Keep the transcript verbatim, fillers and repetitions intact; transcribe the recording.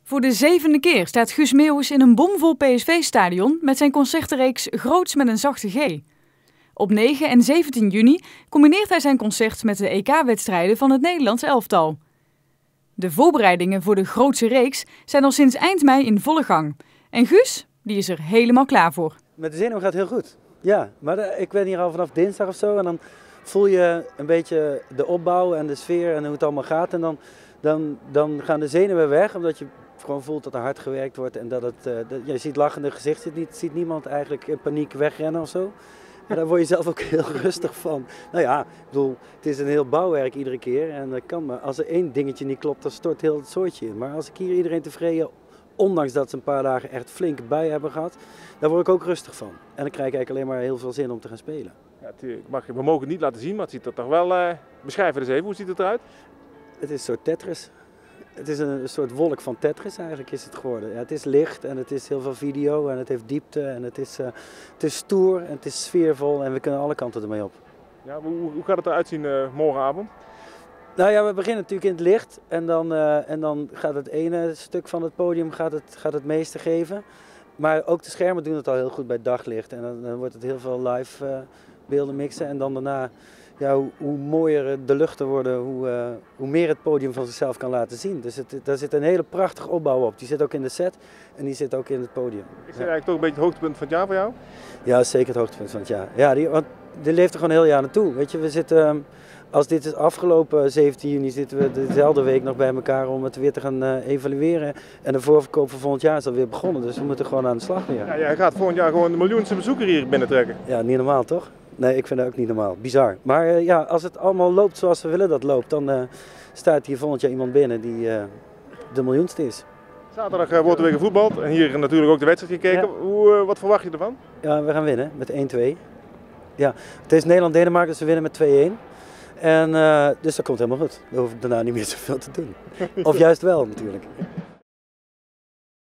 Voor de zevende keer staat Guus Meeuwis in een bomvol P S V-stadion met zijn concertenreeks Groots met een zachte G. Op negen en zeventien juni combineert hij zijn concert met de E K-wedstrijden van het Nederlands elftal. De voorbereidingen voor de grootse reeks zijn al sinds eind mei in volle gang. En Guus, die is er helemaal klaar voor. Met de zenuwen gaat het heel goed. Ja, maar de, ik ben hier al vanaf dinsdag of zo en dan voel je een beetje de opbouw en de sfeer en hoe het allemaal gaat. En dan, dan, dan gaan de zenuwen weg, omdat je gewoon voelt dat er hard gewerkt wordt en dat het, uh, dat, je ziet lachende gezicht, ziet, niet, ziet niemand eigenlijk in paniek wegrennen of zo. En daar word je zelf ook heel rustig van. Nou ja, ik bedoel, het is een heel bouwwerk iedere keer en dat kan maar. Als er één dingetje niet klopt, dan stort heel het soortje in. Maar als ik hier iedereen tevreden, ondanks dat ze een paar dagen echt flink bij hebben gehad, daar word ik ook rustig van. En dan krijg ik eigenlijk alleen maar heel veel zin om te gaan spelen. Ja, mag, we mogen het niet laten zien, maar het ziet er toch wel... Uh, beschrijf het eens even, hoe ziet het eruit? Het is een soort Tetris. Het is een soort wolk van Tetris eigenlijk is het geworden. Ja, het is licht en het is heel veel video en het heeft diepte en het is, uh, het is stoer en het is sfeervol en we kunnen alle kanten ermee op. Ja, hoe, hoe gaat het eruit zien uh, morgenavond? Nou ja, we beginnen natuurlijk in het licht en dan, uh, en dan gaat het ene stuk van het podium gaat het, gaat het meeste geven. Maar ook de schermen doen het al heel goed bij daglicht en dan, dan wordt het heel veel live uh, beelden mixen en dan daarna... Ja, hoe, hoe mooier de luchten worden, hoe, uh, hoe meer het podium van zichzelf kan laten zien. Dus het, daar zit een hele prachtige opbouw op. Die zit ook in de set en die zit ook in het podium. Is dit eigenlijk toch een beetje het hoogtepunt van het jaar voor jou? Ja, zeker het hoogtepunt van het jaar. Ja, die, want dit leeft er gewoon een heel jaar naartoe. Weet je, we zitten, als dit is afgelopen zeventien juni, zitten we dezelfde week nog bij elkaar om het weer te gaan uh, evalueren. En de voorverkoop van volgend jaar is alweer begonnen, dus we moeten gewoon aan de slag weer. Ja, jij gaat volgend jaar gewoon de miljoenste bezoeker hier binnentrekken. Ja, niet normaal toch? Nee, ik vind dat ook niet normaal. Bizar. Maar uh, ja, als het allemaal loopt zoals we willen dat loopt, dan uh, staat hier volgend jaar iemand binnen die uh, de miljoenste is. Zaterdag uh, wordt er weer gevoetbald en hier natuurlijk ook de wedstrijd gekeken. Ja. Hoe, uh, wat verwacht je ervan? Ja, we gaan winnen met één twee. Ja, het is Nederland-Denemarken, dus we winnen met twee één. En uh, dus dat komt helemaal goed. Dan hoef ik daarna niet meer zoveel te doen. Of juist wel natuurlijk.